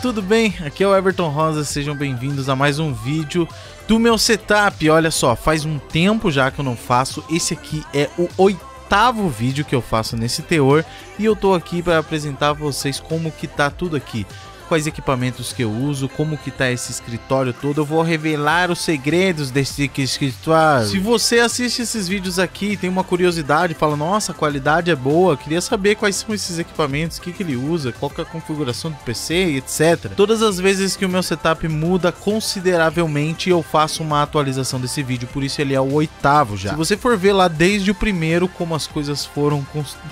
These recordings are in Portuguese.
tudo bem? Aqui é o Everton Rosa, sejam bem-vindos a mais um vídeo do meu setup. Olha só, faz um tempo já que eu não faço, esse aqui é o 8º vídeo que eu faço nesse teor e eu tô aqui para apresentar a vocês como que tá tudo aqui. Quais equipamentos que eu uso, como que tá esse escritório todo. Eu vou revelar os segredos desse escritório. Se você assiste esses vídeos aqui e tem uma curiosidade, fala, nossa, a qualidade é boa, queria saber quais são esses equipamentos, o que que ele usa, qual que é a configuração do PC e etc. Todas as vezes que o meu setup muda consideravelmente, eu faço uma atualização desse vídeo, por isso ele é o 8º já. Se você for ver lá desde o primeiro, como as coisas foram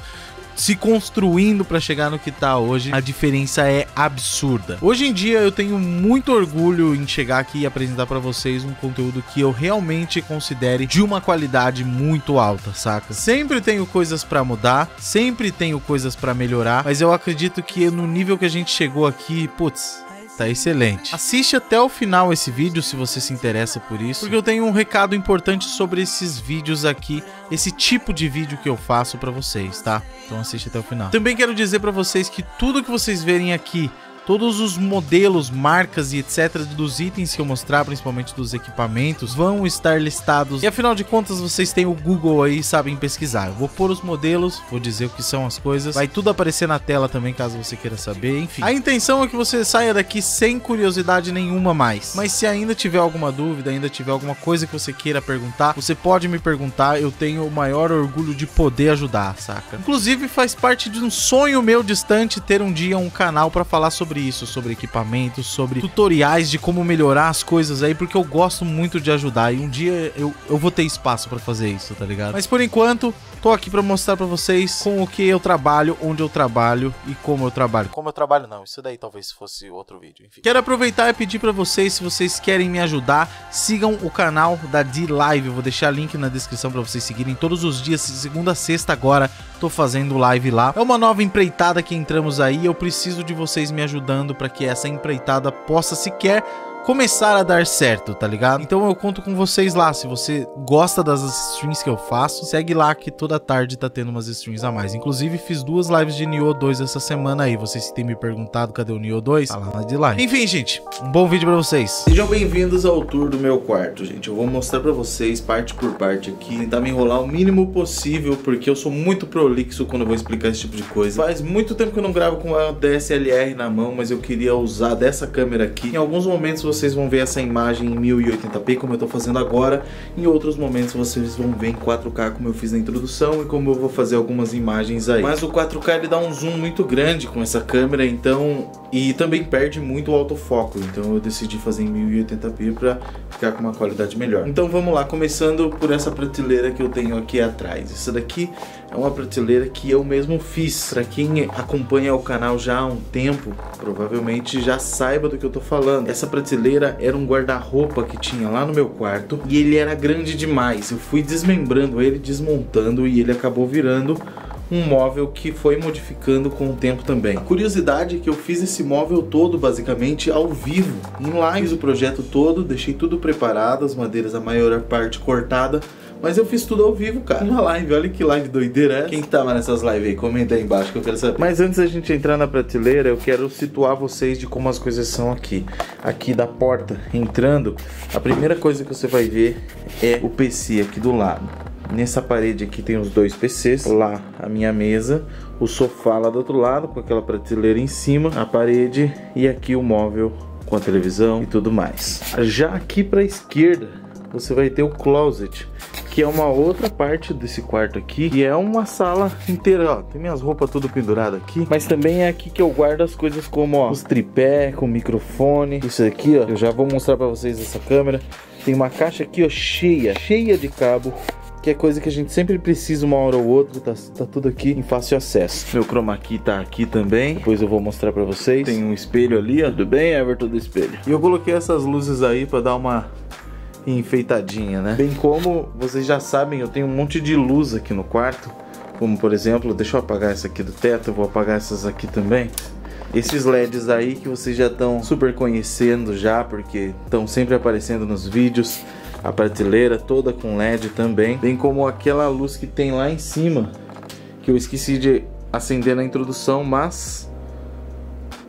se construindo para chegar no que tá hoje, a diferença é absurda. Hoje em dia eu tenho muito orgulho em chegar aqui e apresentar para vocês um conteúdo que eu realmente considere de uma qualidade muito alta, saca? Sempre tenho coisas para mudar, sempre tenho coisas para melhorar, mas eu acredito que no nível que a gente chegou aqui, putz, tá excelente. Assiste até o final esse vídeo se você se interessa por isso, porque eu tenho um recado importante sobre esses vídeos aqui, esse tipo de vídeo que eu faço pra vocês, tá? Então assiste até o final. Também quero dizer pra vocês que tudo que vocês verem aqui, todos os modelos, marcas e etc dos itens que eu mostrar, principalmente dos equipamentos, vão estar listados. E afinal de contas, vocês têm o Google aí e sabem pesquisar. Eu vou pôr os modelos, vou dizer o que são as coisas. Vai tudo aparecer na tela também, caso você queira saber. Enfim, a intenção é que você saia daqui sem curiosidade nenhuma mais. Mas se ainda tiver alguma dúvida, ainda tiver alguma coisa que você queira perguntar, você pode me perguntar. Eu tenho o maior orgulho de poder ajudar, saca? Inclusive, faz parte de um sonho meu distante ter um dia um canal para falar sobre isso, sobre equipamentos, sobre tutoriais de como melhorar as coisas aí, porque eu gosto muito de ajudar e um dia eu vou ter espaço pra fazer isso, tá ligado? Mas por enquanto, tô aqui pra mostrar pra vocês com o que eu trabalho, onde eu trabalho e como eu trabalho. Como eu trabalho não, isso daí talvez fosse outro vídeo, enfim. Quero aproveitar e pedir pra vocês, se vocês querem me ajudar, sigam o canal da D-Live, eu vou deixar link na descrição pra vocês seguirem todos os dias, segunda a sexta agora, tô fazendo live lá. É uma nova empreitada que entramos aí, eu preciso de vocês me ajudando para que essa empreitada possa sequer começar a dar certo, tá ligado? Então eu conto com vocês lá. Se você gosta das streams que eu faço, segue lá que toda tarde tá tendo umas streams a mais. Inclusive fiz 2 lives de Nioh 2 essa semana aí. Vocês têm me perguntado cadê o Nioh 2? Tá lá na de live. Enfim, gente, um bom vídeo pra vocês. Sejam bem-vindos ao tour do meu quarto, gente. Eu vou mostrar pra vocês parte por parte aqui, tentar me enrolar o mínimo possível, porque eu sou muito prolixo quando eu vou explicar esse tipo de coisa. Faz muito tempo que eu não gravo com a DSLR na mão, mas eu queria usar dessa câmera aqui. Em alguns momentos vocês vão ver essa imagem em 1080p, como eu tô fazendo agora. Em outros momentos vocês vão ver em 4K, como eu fiz na introdução, e como eu vou fazer algumas imagens aí. Mas o 4K ele dá um zoom muito grande com essa câmera, então, e também perde muito o autofoco, então eu decidi fazer em 1080p pra ficar com uma qualidade melhor. Então vamos lá, começando por essa prateleira que eu tenho aqui atrás. Essa daqui é uma prateleira que eu mesmo fiz. Pra quem acompanha o canal já há um tempo, provavelmente já saiba do que eu tô falando. Essa prateleira era um guarda-roupa que tinha lá no meu quarto e ele era grande demais. Eu fui desmembrando ele, desmontando, e ele acabou virando um móvel que foi modificando com o tempo também. A curiosidade é que eu fiz esse móvel todo basicamente ao vivo, em live. Fiz o projeto todo, deixei tudo preparado, as madeiras a maior parte cortada, mas eu fiz tudo ao vivo, cara. Uma live, olha que live doideira é essa. Quem que tava nessas lives aí? Comenta aí embaixo que eu quero saber. Mas antes da gente entrar na prateleira, eu quero situar vocês de como as coisas são aqui. Aqui da porta, entrando, a primeira coisa que você vai ver é o PC aqui do lado. Nessa parede aqui tem os 2 PCs, lá a minha mesa, o sofá lá do outro lado com aquela prateleira em cima, a parede, e aqui o móvel com a televisão e tudo mais. Já aqui para a esquerda você vai ter o closet, que é uma outra parte desse quarto aqui, e é uma sala inteira, ó, tem minhas roupas tudo pendurado aqui, mas também é aqui que eu guardo as coisas como, ó, os tripé com microfone. Isso aqui, ó, eu já vou mostrar pra vocês essa câmera. Tem uma caixa aqui, ó, cheia de cabo, que é coisa que a gente sempre precisa uma hora ou outra, tá tudo aqui em fácil acesso. Meu chroma key tá aqui também, depois eu vou mostrar pra vocês. Tem um espelho ali, ó, tudo bem, Everton, do espelho. E eu coloquei essas luzes aí pra dar uma enfeitadinha, né? Bem como vocês já sabem, eu tenho um monte de luz aqui no quarto, como por exemplo, deixa eu apagar essa aqui do teto, eu vou apagar essas aqui também. Esses LEDs aí que vocês já estão super conhecendo já, porque estão sempre aparecendo nos vídeos. A prateleira toda com LED também, bem como aquela luz que tem lá em cima, que eu esqueci de acender na introdução, mas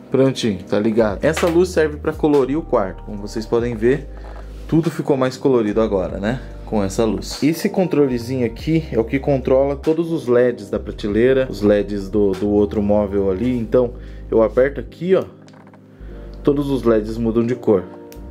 Prontinho, tá ligado? Essa luz serve pra colorir o quarto. Como vocês podem ver, tudo ficou mais colorido agora, né? Com essa luz. Esse controlezinho aqui é o que controla todos os LEDs da prateleira, os LEDs do outro móvel ali. Então, eu aperto aqui, ó, todos os LEDs mudam de cor.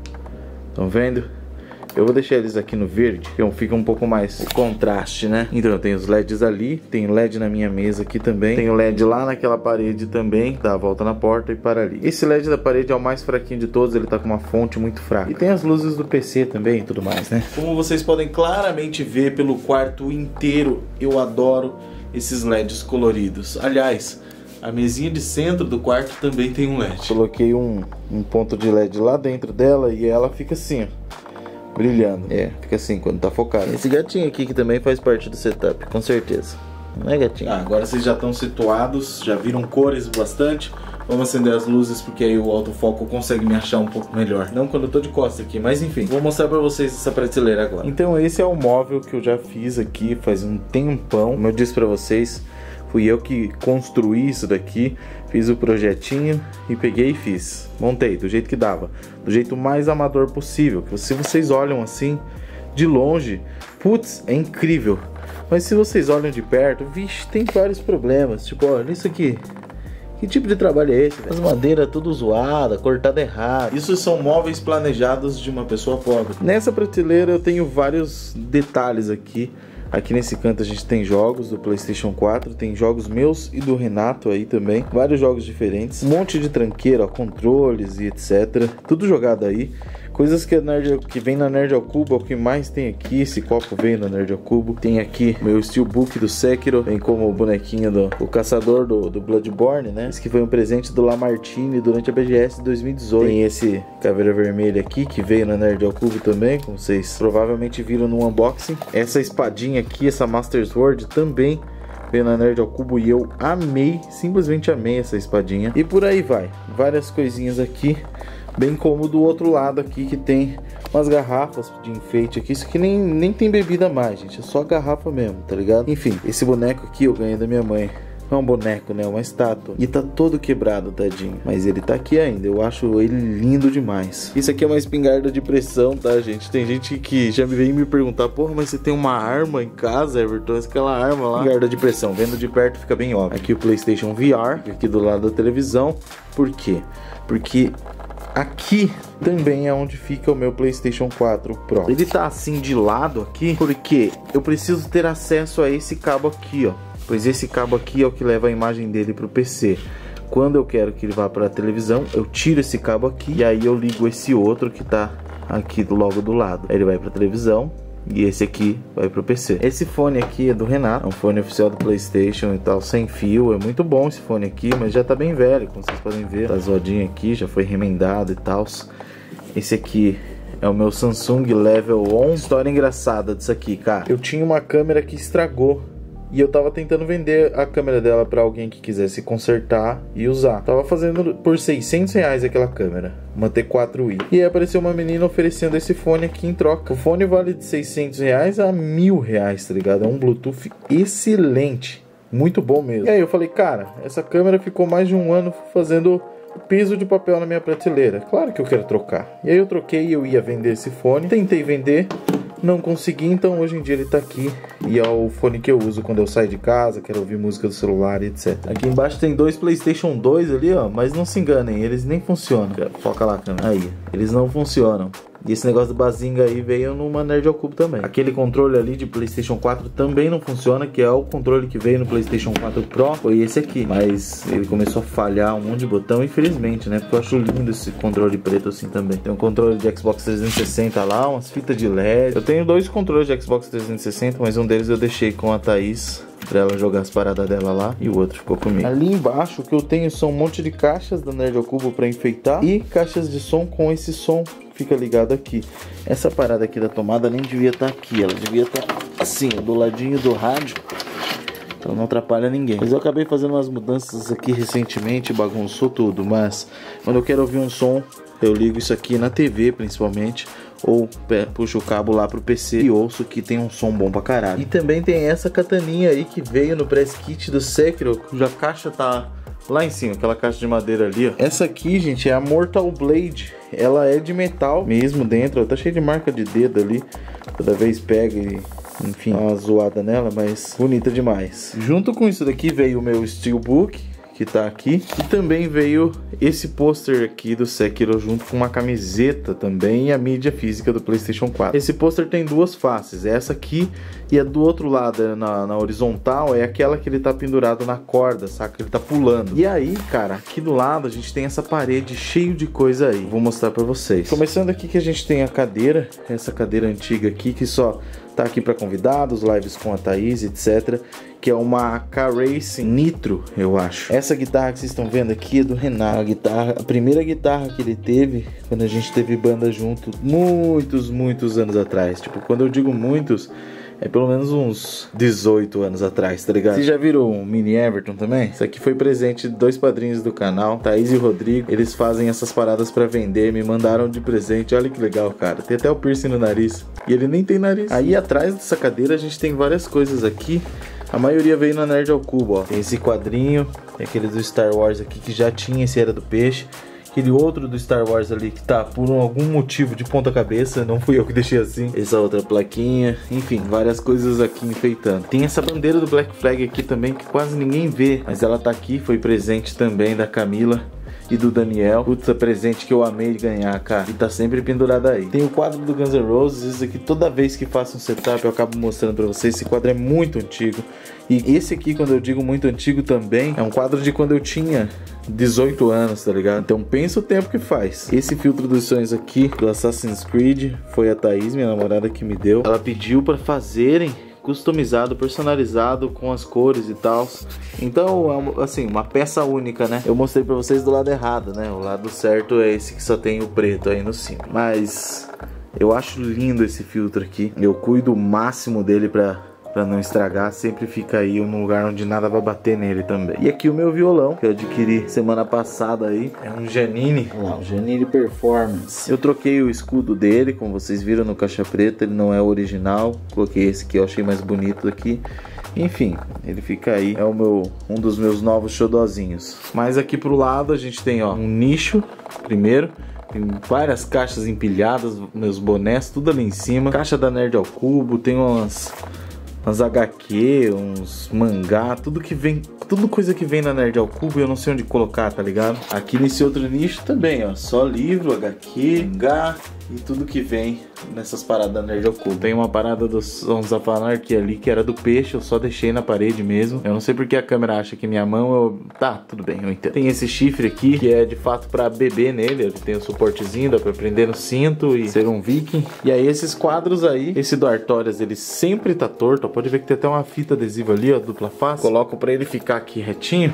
Estão vendo? Eu vou deixar eles aqui no verde, que fica um pouco mais contraste, né? Então eu tenho os LEDs ali, tem LED na minha mesa aqui também, tem o LED lá naquela parede também, dá a volta na porta e para ali. Esse LED da parede é o mais fraquinho de todos, ele tá com uma fonte muito fraca. E tem as luzes do PC também e tudo mais, né? Como vocês podem claramente ver pelo quarto inteiro, eu adoro esses LEDs coloridos. Aliás, a mesinha de centro do quarto também tem um LED. Coloquei um ponto de LED lá dentro dela e ela fica assim, ó, brilhando. Fica assim quando tá focado. Esse gatinho aqui que também faz parte do setup, com certeza. Não é, gatinho? Agora vocês já estão situados, já viram cores bastante. Vamos acender as luzes porque aí o autofoco consegue me achar um pouco melhor. Não quando eu tô de costas aqui, mas enfim. Vou mostrar pra vocês essa prateleira agora. Então esse é o móvel que eu já fiz aqui faz um tempão. Como eu disse pra vocês, fui eu que construí isso daqui, fiz o projetinho e peguei e fiz. Montei do jeito que dava, do jeito mais amador possível. Que se vocês olham assim, de longe, putz, é incrível. Mas se vocês olham de perto, vixe, tem vários problemas. Tipo, olha isso aqui. Que tipo de trabalho é esse, velho? As madeiras tudo zoada, cortada errado. Isso são móveis planejados de uma pessoa pobre. Nessa prateleira eu tenho vários detalhes aqui. Aqui nesse canto a gente tem jogos do PlayStation 4, tem jogos meus e do Renato aí também, vários jogos diferentes, um monte de tranqueira, ó, controles e etc, tudo jogado aí. Coisas que vem na Nerd ao Cubo, é o que mais tem aqui. Esse copo veio na Nerd ao Cubo. Tem aqui meu Steelbook do Sekiro, vem como o bonequinho do caçador do Bloodborne, né? Esse que foi um presente do Lamartine durante a BGS 2018. Tem esse caveira vermelha aqui, que veio na Nerd ao Cubo também, como vocês provavelmente viram no unboxing. Essa espadinha aqui, essa Master Sword, também veio na Nerd ao Cubo e eu amei, simplesmente amei essa espadinha. E por aí vai, várias coisinhas aqui. Bem como do outro lado aqui que tem umas garrafas de enfeite aqui. Isso aqui nem tem bebida mais, gente. É só garrafa mesmo, tá ligado? Enfim, esse boneco aqui eu ganhei da minha mãe. Não é um boneco, né? É uma estátua. E tá todo quebrado, tadinho. Mas ele tá aqui ainda. Eu acho ele lindo demais. Isso aqui é uma espingarda de pressão, tá, gente? Tem gente que já veio me perguntar: porra, mas você tem uma arma em casa, Everton? Aquela arma lá. Espingarda de pressão. Vendo de perto fica bem óbvio. Aqui o PlayStation VR. Aqui do lado da televisão. Por quê? Porque aqui também é onde fica o meu PlayStation 4 Pro. Ele tá assim de lado aqui porque eu preciso ter acesso a esse cabo aqui, ó. Pois esse cabo aqui é o que leva a imagem dele pro PC. Quando eu quero que ele vá para a televisão, eu tiro esse cabo aqui e aí eu ligo esse outro que tá aqui logo do lado. Aí ele vai para a televisão e esse aqui vai pro PC. Esse fone aqui é do Renato, é um fone oficial do PlayStation e tal, sem fio. É muito bom esse fone aqui, mas já tá bem velho, como vocês podem ver. Tá zoadinho aqui, já foi remendado e tal. Esse aqui é o meu Samsung Level 11. História engraçada disso aqui, cara. Eu tinha uma câmera que estragou e eu tava tentando vender a câmera dela pra alguém que quisesse consertar e usar. Tava fazendo por R$600 aquela câmera, uma T4i. E aí apareceu uma menina oferecendo esse fone aqui em troca. O fone vale de R$600 a R$1.000, tá ligado? É um Bluetooth excelente, muito bom mesmo. E aí eu falei, cara, essa câmera ficou mais de um ano fazendo peso de papel na minha prateleira. Claro que eu quero trocar. E aí eu troquei e eu ia vender esse fone. Tentei vender, não consegui, então hoje em dia ele tá aqui. E é o fone que eu uso quando eu saio de casa, quero ouvir música do celular e etc. Aqui embaixo tem dois PlayStation 2 ali, ó. Mas não se enganem, eles nem funcionam. Foca lá, câmera. Aí, eles não funcionam. E esse negócio do Bazinga aí veio numa Nerd ao Cubo também. Aquele controle ali de PlayStation 4 também não funciona, que é o controle que veio no PlayStation 4 Pro. Foi esse aqui. Mas ele começou a falhar um monte de botão, infelizmente, né? Porque eu acho lindo esse controle preto assim também. Tem um controle de Xbox 360 lá, umas fitas de LED. Eu tenho dois controles de Xbox 360, mas um deles eu deixei com a Thaís pra ela jogar as paradas dela lá, e o outro ficou comigo. Ali embaixo o que eu tenho são um monte de caixas da Nerd ao Cubo pra enfeitar e caixas de som com esse som que fica ligado aqui. Essa parada aqui da tomada nem devia estar aqui, ela devia estar assim, do ladinho do rádio, então não atrapalha ninguém. Mas eu acabei fazendo umas mudanças aqui recentemente, bagunçou tudo, mas quando eu quero ouvir um som, eu ligo isso aqui na TV principalmente, ou puxo o cabo lá pro PC e ouço que tem um som bom pra caralho. E também tem essa kataninha aí que veio no press kit do Sekiro, cuja caixa tá lá em cima, aquela caixa de madeira ali, ó. Essa aqui, gente, é a Mortal Blade. Ela é de metal mesmo dentro, ó. Tá cheio de marca de dedo ali. Toda vez pega e... enfim, uma zoada nela, mas bonita demais. Junto com isso daqui veio o meu Steelbook, que tá aqui. E também veio esse pôster aqui do Sekiro junto com uma camiseta também e a mídia física do PlayStation 4. Esse pôster tem duas faces, essa aqui e a do outro lado, na horizontal, é aquela que ele tá pendurado na corda, saca? Ele tá pulando. E aí, cara, aqui do lado a gente tem essa parede cheio de coisa aí. Vou mostrar pra vocês. Começando aqui que a gente tem a cadeira, essa cadeira antiga aqui que só tá aqui para convidados, lives com a Thaís, etc. Que é uma K-Racing Nitro, eu acho. Essa guitarra que vocês estão vendo aqui é do Renato. A primeira guitarra que ele teve quando a gente teve banda junto, muitos anos atrás. Tipo, quando eu digo muitos, é pelo menos uns 18 anos atrás, tá ligado? Você já viram um Mini Everton também? Isso aqui foi presente de dois padrinhos do canal, Thaís e Rodrigo. Eles fazem essas paradas pra vender, me mandaram de presente. Olha que legal, cara. Tem até o piercing no nariz. E ele nem tem nariz. Aí atrás dessa cadeira a gente tem várias coisas aqui. A maioria veio na Nerd ao Cubo, ó. Tem esse quadrinho, tem aquele do Star Wars aqui que já tinha, esse era do peixe. Aquele outro do Star Wars ali que tá por algum motivo de ponta cabeça, não fui eu que deixei assim. Essa outra plaquinha, enfim, várias coisas aqui enfeitando. Tem essa bandeira do Black Flag aqui também que quase ninguém vê, mas ela tá aqui, foi presente também da Camila e do Daniel. Puta, presente que eu amei de ganhar, cara. E tá sempre pendurado aí. Tem o quadro do Guns N' Roses. Isso aqui, toda vez que faço um setup, eu acabo mostrando pra vocês. Esse quadro é muito antigo. E esse aqui, quando eu digo muito antigo também, é um quadro de quando eu tinha 18 anos, tá ligado? Então pensa o tempo que faz. Esse filtro dos sonhos aqui, do Assassin's Creed, foi a Thaís, minha namorada, que me deu. Ela pediu pra fazerem customizado, personalizado com as cores e tal. Então, assim, uma peça única, né? Eu mostrei pra vocês do lado errado, né? O lado certo é esse que só tem o preto aí no cima. Mas eu acho lindo esse filtro aqui. Eu cuido o máximo dele pra não estragar, sempre fica aí num lugar onde nada vai bater nele também. E aqui o meu violão, que eu adquiri semana passada aí, é um Janine, olha lá, um Janine Performance. Eu troquei o escudo dele, como vocês viram no caixa preta, ele não é o original, coloquei esse que eu achei mais bonito aqui. Enfim, ele fica aí, é um dos meus novos xodozinhos. Mas aqui pro lado a gente tem, ó, um nicho, primeiro. Tem várias caixas empilhadas, meus bonés, tudo ali em cima. Caixa da Nerd ao Cubo, tem umas HQ, uns mangá, tudo coisa que vem na Nerd ao Cubo, eu não sei onde colocar, tá ligado? Aqui nesse outro nicho também, ó, só livro, HQ, mangá e tudo que vem nessas paradas da Nerd ao Cubo. Tem uma parada do Sons of Anarchy ali que era do peixe, eu só deixei na parede mesmo. Eu não sei porque a câmera acha que minha mão, tá, tudo bem, eu entendo. Tem esse chifre aqui, que é de fato pra beber nele, ele tem o suportezinho, dá pra prender no cinto e ser um viking. E aí esses quadros aí, esse do Artorias, ele sempre tá torto, ó, pode ver que tem até uma fita adesiva ali, ó, dupla face. Coloco pra ele ficar aqui retinho,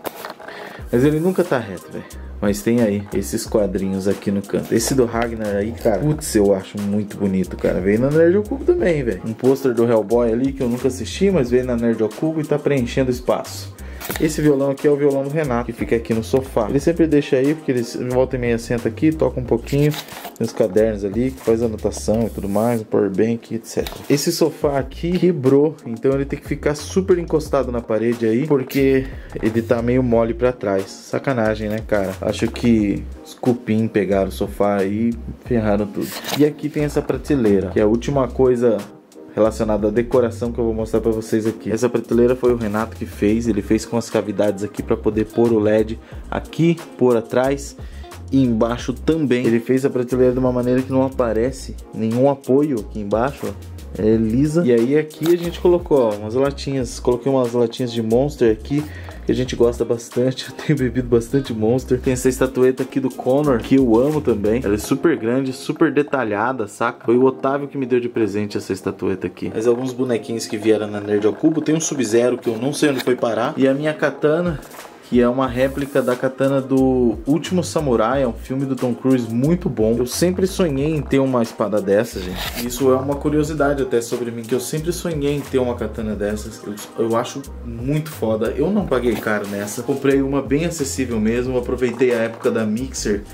mas ele nunca tá reto, velho. Mas tem aí esses quadrinhos aqui no canto. Esse do Ragnar aí, cara, putz, eu acho muito bonito, cara. Veio na Nerd ao Cubo também, velho. Um pôster do Hellboy ali que eu nunca assisti, mas veio na Nerd ao Cubo e tá preenchendo espaço. Esse violão aqui é o violão do Renato, que fica aqui no sofá. Ele sempre deixa aí, porque ele volta e meia senta aqui, toca um pouquinho. Tem os cadernos ali, que faz anotação e tudo mais, o powerbank, etc. Esse sofá aqui quebrou, então ele tem que ficar super encostado na parede aí, porque ele tá meio mole pra trás. Sacanagem, né, cara? Acho que os cupim pegaram o sofá aí e ferraram tudo. E aqui tem essa prateleira, que é a última coisa relacionado à decoração que eu vou mostrar pra vocês aqui. Essa prateleira foi o Renato que fez, ele fez com as cavidades aqui pra poder pôr o LED aqui, pôr atrás e embaixo também. Ele fez a prateleira de uma maneira que não aparece nenhum apoio aqui embaixo, ó. É lisa. E aí aqui a gente colocou, ó, umas latinhas, coloquei umas latinhas de Monster aqui, que a gente gosta bastante. Eu tenho bebido bastante Monster. Tem essa estatueta aqui do Connor, que eu amo também. Ela é super grande, super detalhada, saca? Foi o Otávio que me deu de presente essa estatueta aqui. Mas alguns bonequinhos que vieram na Nerd ao Cubo. Tem um Sub-Zero que eu não sei onde foi parar. E a minha katana, que é uma réplica da katana do Último Samurai, é um filme do Tom Cruise muito bom. Eu sempre sonhei em ter uma espada dessa, gente. Isso é uma curiosidade até sobre mim, que eu sempre sonhei em ter uma katana dessas. Eu acho muito foda. Eu não paguei caro nessa. Comprei uma bem acessível mesmo. Aproveitei a época da Mixer, que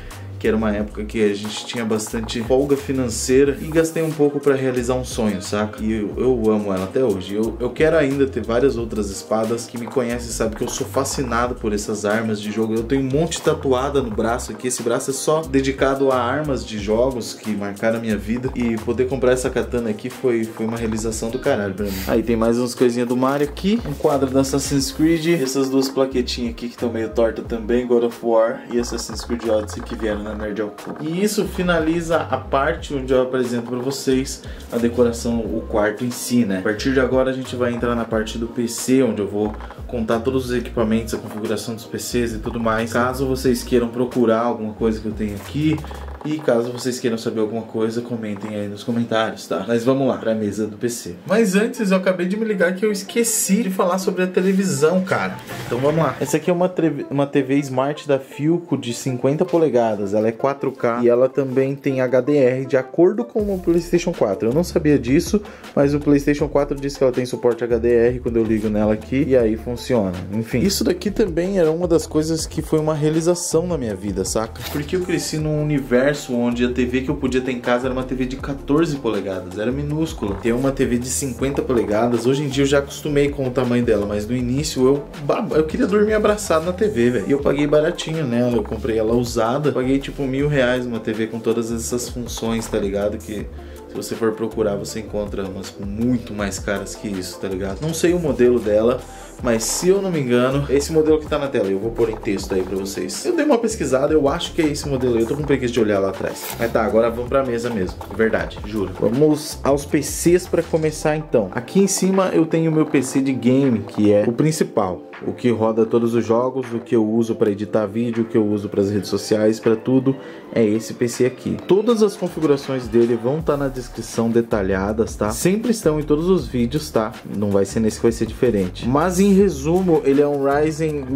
que era uma época que a gente tinha bastante folga financeira e gastei um pouco pra realizar um sonho, saca? E eu amo ela até hoje. Eu quero ainda ter várias outras espadas. Que me conhecem sabe que eu sou fascinado por essas armas de jogo. Eu tenho um monte tatuada no braço aqui. Esse braço é só dedicado a armas de jogos que marcaram a minha vida. E poder comprar essa katana aqui foi uma realização do caralho pra mim. Aí tem mais umas coisinhas do Mario aqui. Um quadro da Assassin's Creed. Essas duas plaquetinhas aqui que estão meio tortas também. God of War e Assassin's Creed Odyssey que vieram na Nerd ao Cu. E isso finaliza a parte onde eu apresento pra vocês a decoração, o quarto em si, né? A partir de agora a gente vai entrar na parte do PC, onde eu vou contar todos os equipamentos, a configuração dos PCs e tudo mais. Caso vocês queiram procurar alguma coisa que eu tenho aqui, e caso vocês queiram saber alguma coisa, comentem aí nos comentários, tá? Mas vamos lá, pra mesa do PC. Mas antes, eu acabei de me ligar que eu esqueci de falar sobre a televisão, cara. Então vamos lá. Essa aqui é uma TV Smart da Philco de 50 polegadas. Ela é 4K e ela também tem HDR, de acordo com o PlayStation 4. Eu não sabia disso, mas o PlayStation 4 diz que ela tem suporte HDR quando eu ligo nela aqui, e aí funciona. Enfim, isso daqui também era uma das coisas que foi uma realização na minha vida, saca? Porque eu cresci num universo onde a TV que eu podia ter em casa era uma TV de 14 polegadas, era minúscula. Ter uma TV de 50 polegadas, hoje em dia eu já acostumei com o tamanho dela, mas no início eu queria dormir abraçado na TV, velho. E eu paguei baratinho nela, eu comprei ela usada, paguei tipo R$1.000 uma TV com todas essas funções, tá ligado? Que se você for procurar você encontra umas muito mais caras que isso, tá ligado? Não sei o modelo dela, mas se eu não me engano, esse modelo que tá na tela, eu vou pôr em texto aí pra vocês. Eu dei uma pesquisada, eu acho que é esse modelo aí, eu tô com preguiça de olhar lá atrás. Mas tá, agora vamos pra mesa mesmo, verdade, juro. Vamos aos PCs pra começar então. Aqui em cima eu tenho o meu PC de game, que é o principal. O que roda todos os jogos, o que eu uso para editar vídeo, o que eu uso para as redes sociais, para tudo, é esse PC aqui. Todas as configurações dele vão estar na descrição detalhadas, tá? Sempre estão em todos os vídeos, tá? Não vai ser nesse que vai ser diferente. Mas em resumo, ele é um Ryzen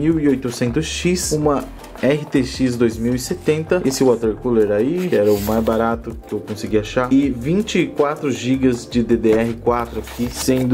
1800X, uma RTX 2070, esse water cooler aí, que era o mais barato que eu consegui achar, e 24 GB de DDR4 aqui, sendo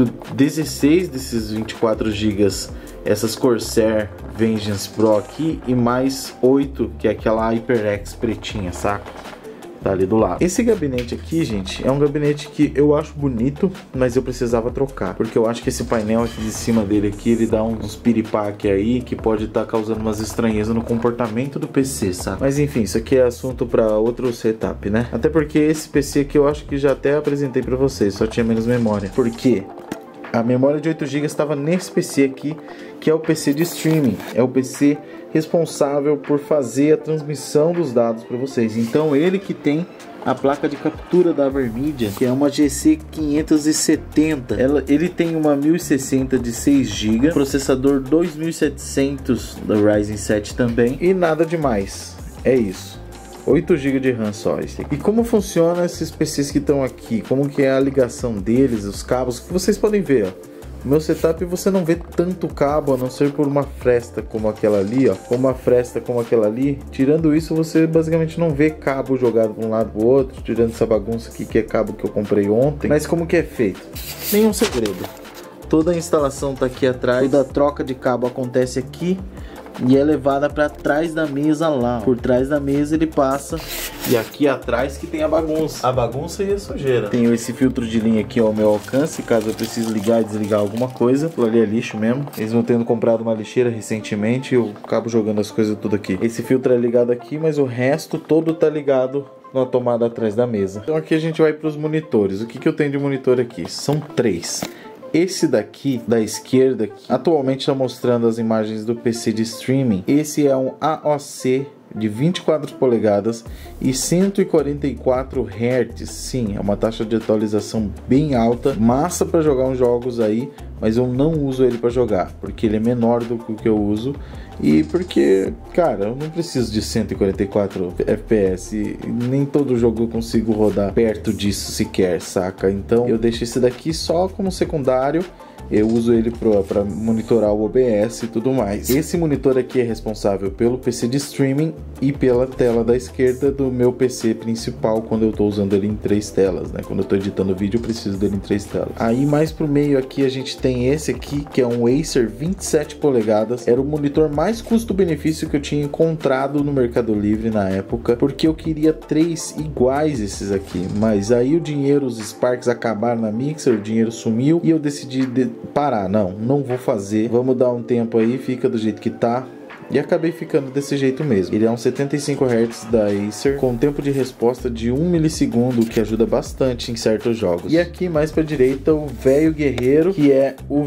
16 desses 24 GB essas Corsair Vengeance Pro aqui, e mais 8, que é aquela HyperX pretinha, saca? Tá ali do lado. Esse gabinete aqui, gente, é um gabinete que eu acho bonito, mas eu precisava trocar, porque eu acho que esse painel aqui de cima dele aqui, ele dá uns piripaque aí, que pode estar causando umas estranhezas no comportamento do PC, sabe? Mas enfim, isso aqui é assunto para outro setup, né? Até porque esse PC aqui eu acho que já até apresentei para vocês, só tinha menos memória. Por quê? A memória de 8 GB estava nesse PC aqui, que é o PC de streaming. É o PC responsável por fazer a transmissão dos dados para vocês. Então ele que tem a placa de captura da AverMedia, que é uma GC 570. Ele tem uma 1060 de 6 GB, processador 2700 da Ryzen 7 também, e nada demais. É isso. 8 GB de RAM só esse aqui. E como funciona esses PCs que estão aqui? Como que é a ligação deles, os cabos? Que vocês podem ver, ó. No meu setup você não vê tanto cabo, a não ser por uma fresta como aquela ali, ó. Uma fresta como aquela ali. Tirando isso, você basicamente não vê cabo jogado de um lado pro outro. Tirando essa bagunça aqui que é cabo que eu comprei ontem. Mas como que é feito? Nenhum segredo. Toda a instalação tá aqui atrás. Toda a troca de cabo acontece aqui e é levada para trás da mesa lá. Por trás da mesa ele passa, e aqui atrás que tem a bagunça. A bagunça e a sujeira. Tenho esse filtro de linha aqui ao meu alcance, caso eu precise ligar e desligar alguma coisa. Aquilo ali é lixo mesmo. Eles vão tendo comprado uma lixeira recentemente e eu acabo jogando as coisas tudo aqui. Esse filtro é ligado aqui, mas o resto todo tá ligado na tomada atrás da mesa. Então aqui a gente vai para os monitores. O que eu tenho de monitor aqui? São 3. Esse daqui, da esquerda, aqui, atualmente está mostrando as imagens do PC de streaming. Esse é um AOC de 24 polegadas e 144 Hz. Sim, é uma taxa de atualização bem alta. Massa para jogar uns jogos aí, mas eu não uso ele para jogar, porque ele é menor do que o que eu uso. E porque, cara, eu não preciso de 144 FPS e nem todo jogo eu consigo rodar perto disso sequer, saca? Então eu deixo esse daqui só como secundário Eu uso ele para monitorar o OBS e tudo mais. Esse monitor aqui é responsável pelo PC de streaming e pela tela da esquerda do meu PC principal, quando eu estou usando ele em 3 telas, né? Quando eu estou editando vídeo eu preciso dele em 3 telas. Aí mais pro meio aqui a gente tem esse aqui, que é um Acer 27 polegadas. Era o monitor mais custo-benefício que eu tinha encontrado no Mercado Livre na época, porque eu queria 3 iguais esses aqui, mas aí o dinheiro, os Sparks acabaram na Mixer, o dinheiro sumiu e eu decidi parar. Não vou fazer, vamos dar um tempo aí, fica do jeito que tá. E acabei ficando desse jeito mesmo. Ele é um 75 Hz da Acer, com tempo de resposta de 1 milissegundo, o que ajuda bastante em certos jogos. E aqui mais pra direita o velho guerreiro, que é o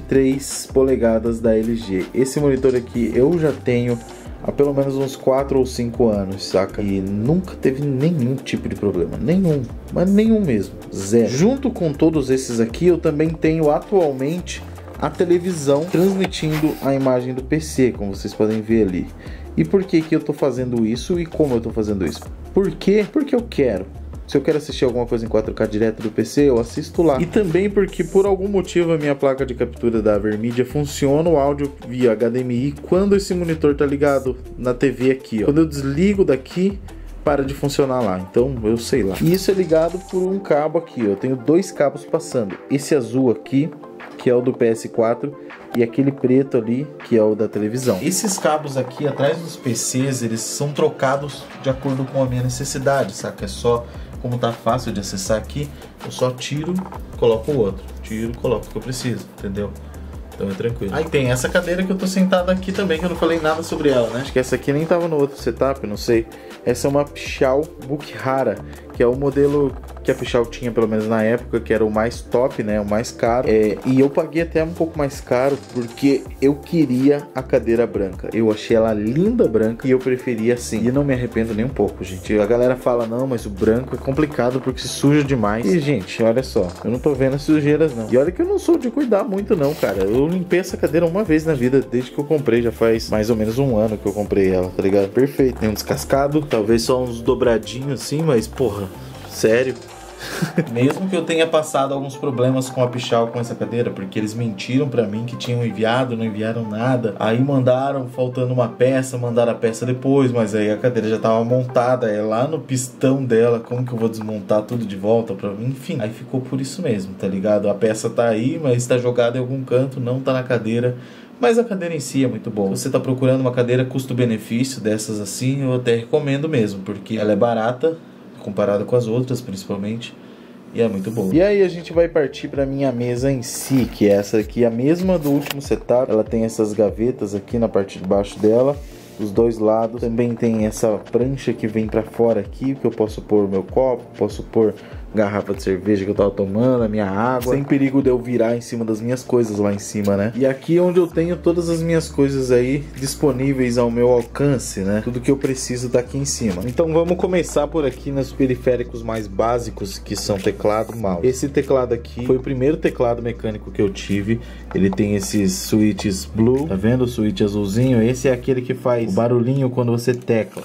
23 polegadas da LG. Esse monitor aqui eu já tenho há pelo menos uns 4 ou 5 anos, saca? E nunca teve nenhum tipo de problema, nenhum, mas nenhum mesmo, zero. Junto com todos esses aqui, eu também tenho atualmente a televisão transmitindo a imagem do PC, como vocês podem ver ali. E por que que eu tô fazendo isso e como eu tô fazendo isso? Por quê? Porque eu quero. Se eu quero assistir alguma coisa em 4K direto do PC, eu assisto lá. E também porque por algum motivo a minha placa de captura da AverMedia funciona o áudio via HDMI quando esse monitor tá ligado na TV aqui, ó. Quando eu desligo daqui, para de funcionar lá, então eu sei lá. E isso é ligado por um cabo aqui, ó. Eu tenho 2 cabos passando. Esse azul aqui, que é o do PS4, e aquele preto ali, que é o da televisão. Esses cabos aqui atrás dos PCs, eles são trocados de acordo com a minha necessidade, saca? É só, como tá fácil de acessar aqui, eu só tiro, coloco o outro, tiro, coloco o que eu preciso, entendeu? Então é tranquilo. Aí tem essa cadeira que eu tô sentado aqui também, que eu não falei nada sobre ela, né? Acho que essa aqui nem tava no outro setup, não sei. Essa é uma Pichau Bukhara, que é o modelo que a Pichau tinha, pelo menos na época, que era o mais top, né? O mais caro. E eu paguei até um pouco mais caro, porque eu queria a cadeira branca. Eu achei ela linda branca e eu preferia assim. E não me arrependo nem um pouco, gente. A galera fala, não, mas o branco é complicado porque se suja demais. E, gente, olha só, eu não tô vendo as sujeiras, não. E olha que eu não sou de cuidar muito, não, cara. Eu limpei essa cadeira uma vez na vida, desde que eu comprei. Já faz mais ou menos 1 ano que eu comprei ela, tá ligado? Perfeito. Tem um descascado, talvez só uns dobradinhos assim, mas, porra, sério. Mesmo que eu tenha passado alguns problemas com a Pichau com essa cadeira, porque eles mentiram pra mim que tinham enviado, não enviaram nada. Aí mandaram faltando uma peça, mandaram a peça depois, mas aí a cadeira já tava montada, é lá no pistão dela, como que eu vou desmontar tudo de volta pra mim? Enfim, aí ficou por isso mesmo, tá ligado? A peça tá aí, mas tá jogada em algum canto, não tá na cadeira. Mas a cadeira em si é muito boa. Se você tá procurando uma cadeira custo-benefício dessas assim, eu até recomendo mesmo, porque ela é barata comparada com as outras, principalmente, e é muito boa. E aí a gente vai partir para minha mesa em si, que é essa aqui, a mesma do último setup. Ela tem essas gavetas aqui na parte de baixo dela, dos 2 lados. Também tem essa prancha que vem para fora aqui, que eu posso pôr meu copo, posso pôr garrafa de cerveja que eu tava tomando, a minha água, sem perigo de eu virar em cima das minhas coisas lá em cima, né? E aqui é onde eu tenho todas as minhas coisas aí disponíveis ao meu alcance, né? Tudo que eu preciso tá aqui em cima. Então vamos começar por aqui nos periféricos mais básicos, que são teclado e mouse. Esse teclado aqui foi o primeiro teclado mecânico que eu tive. Ele tem esses switches blue, tá vendo? O switch azulzinho. Esse é aquele que faz o barulhinho quando você tecla.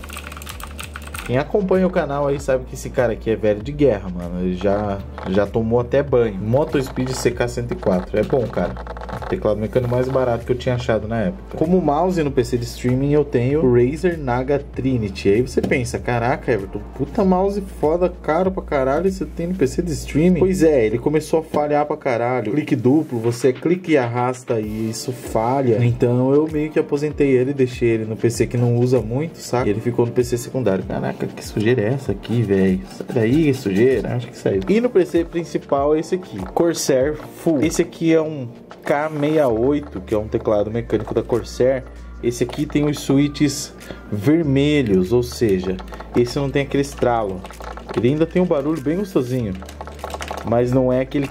Quem acompanha o canal aí sabe que esse cara aqui é velho de guerra, mano. Ele já tomou até banho. Moto Speed CK104. É bom, cara. Teclado mecânico mais barato que eu tinha achado na época. Como mouse no PC de streaming, eu tenho o Razer Naga Trinity. Aí você pensa, caraca, Everton, puta mouse foda, caro pra caralho, você tem no PC de streaming? Pois é, ele começou a falhar pra caralho. Clique duplo, você clica e arrasta e isso falha. Então eu meio que aposentei ele, deixei ele no PC que não usa muito, sabe? E ele ficou no PC secundário. Caraca, que sujeira é essa aqui, velho? Sai daí, sujeira. Acho que saiu. E no PC principal é esse aqui, Corsair Full. Esse aqui é um K68, que é um teclado mecânico da Corsair. Esse aqui tem os switches vermelhos, ou seja, esse não tem aquele estralo. Ele ainda tem um barulho bem gostosinho, mas não é aquele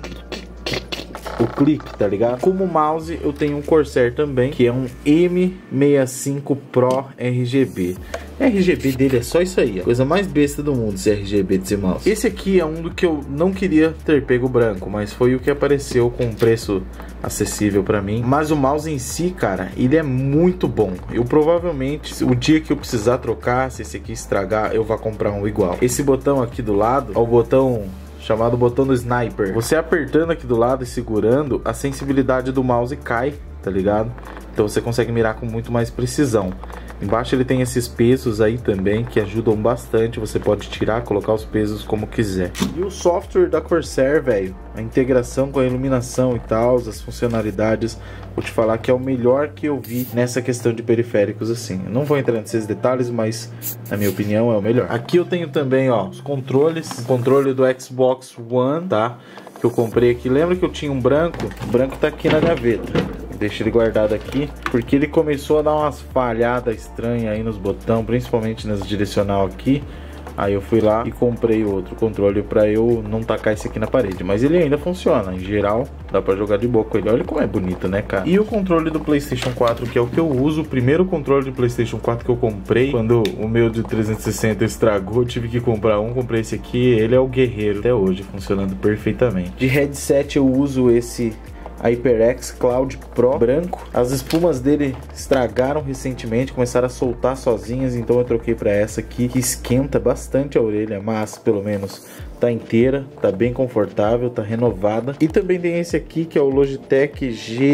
o clique, tá ligado? Como mouse eu tenho um Corsair também, que é um M65 Pro RGB. RGB dele é só isso aí, ó. Coisa mais besta do mundo esse RGB desse mouse. Esse aqui é um do que eu não queria ter pego branco, mas foi o que apareceu com um preço acessível pra mim. Mas o mouse em si, cara, ele é muito bom. Eu provavelmente, o dia que eu precisar trocar, se esse aqui estragar, eu vou comprar um igual. Esse botão aqui do lado, ó, o botão chamado botão do sniper. Você apertando aqui do lado e segurando, a sensibilidade do mouse cai, tá ligado? Então você consegue mirar com muito mais precisão. Embaixo ele tem esses pesos aí também que ajudam bastante. Você pode tirar, colocar os pesos como quiser. E o software da Corsair, velho, a integração com a iluminação e tal, as funcionalidades, vou te falar que é o melhor que eu vi nessa questão de periféricos assim. Eu não vou entrar nesses detalhes, mas na minha opinião é o melhor. Aqui eu tenho também, ó, os controles. O controle do Xbox One, tá? Que eu comprei aqui. Lembra que eu tinha um branco? O branco tá aqui na gaveta. Deixa ele guardado aqui, porque ele começou a dar umas falhadas estranhas aí nos botões, principalmente nas direcional aqui. Aí eu fui lá e comprei outro controle pra eu não tacar esse aqui na parede. Mas ele ainda funciona, em geral, dá pra jogar de boa com ele. Olha como é bonito, né, cara? E o controle do PlayStation 4, que é o que eu uso, o primeiro controle de PlayStation 4 que eu comprei, quando o meu de 360 estragou, eu tive que comprar um, comprei esse aqui. Ele é o guerreiro até hoje, funcionando perfeitamente. De headset eu uso esse HyperX Cloud Pro branco. As espumas dele estragaram recentemente, começaram a soltar sozinhas, então eu troquei para essa aqui, que esquenta bastante a orelha, mas pelo menos tá inteira, tá bem confortável, tá renovada. E também tem esse aqui que é o Logitech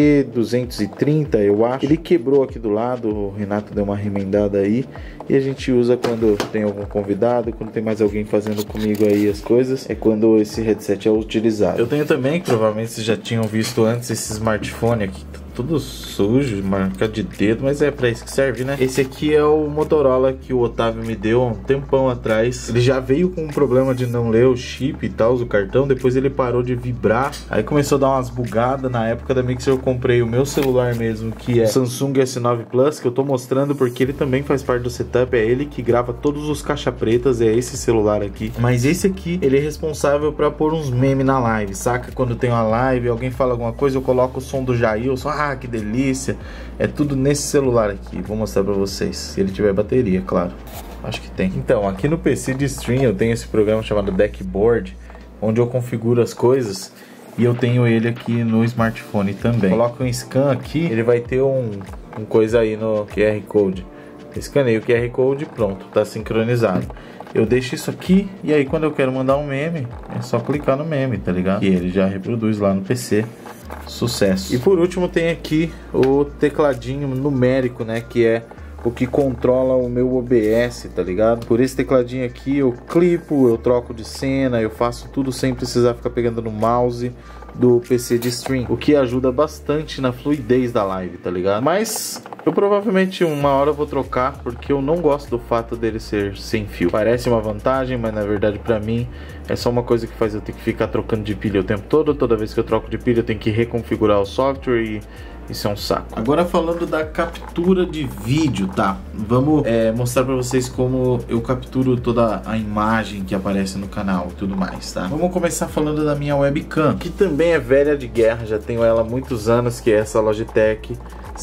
G230, eu acho. Ele quebrou aqui do lado, o Renato deu uma remendada aí, e a gente usa quando tem algum convidado, quando tem mais alguém fazendo comigo aí as coisas, é quando esse headset é utilizado. Eu tenho também, que provavelmente vocês já tinham visto antes, esse smartphone aqui, tudo sujo, marca de dedo, mas é pra isso que serve, né? Esse aqui é o Motorola que o Otávio me deu há um tempão atrás. Ele já veio com um problema de não ler o chip e tal, o cartão. Depois ele parou de vibrar, aí começou a dar umas bugadas. Na época da Mixer eu comprei o meu celular mesmo, que é o Samsung S9 Plus, que eu tô mostrando porque ele também faz parte do setup. É ele que grava todos os caixa pretas, é esse celular aqui. Mas esse aqui, ele é responsável pra pôr uns memes na live, saca? Quando tem uma live, alguém fala alguma coisa, eu coloco o som do Jailson. Ah, que delícia. É tudo nesse celular aqui. Vou mostrar pra vocês, se ele tiver bateria, claro. Acho que tem. Então, aqui no PC de stream eu tenho esse programa chamado Deckboard, onde eu configuro as coisas, e eu tenho ele aqui no smartphone também. Coloco um scan aqui, ele vai ter um coisa aí no QR Code. Escanei o QR Code, pronto, tá sincronizado. Eu deixo isso aqui, e aí quando eu quero mandar um meme, é só clicar no meme, tá ligado? E ele já reproduz lá no PC. Sucesso. E por último tem aqui o tecladinho numérico, né, que é o que controla o meu OBS, tá ligado? Por esse tecladinho aqui eu clipo, eu troco de cena, eu faço tudo sem precisar ficar pegando no mouse do PC de stream, o que ajuda bastante na fluidez da live, tá ligado? Mas eu provavelmente uma hora vou trocar, porque eu não gosto do fato dele ser sem fio. Parece uma vantagem, mas na verdade pra mim é só uma coisa que faz eu ter que ficar trocando de pilha o tempo todo. Toda vez que eu troco de pilha eu tenho que reconfigurar o software e isso é um saco. Agora falando da captura de vídeo, tá? Vamos mostrar pra vocês como eu capturo toda a imagem que aparece no canal e tudo mais, tá? Vamos começar falando da minha webcam, que também é velha de guerra, já tenho ela há muitos anos, que é essa Logitech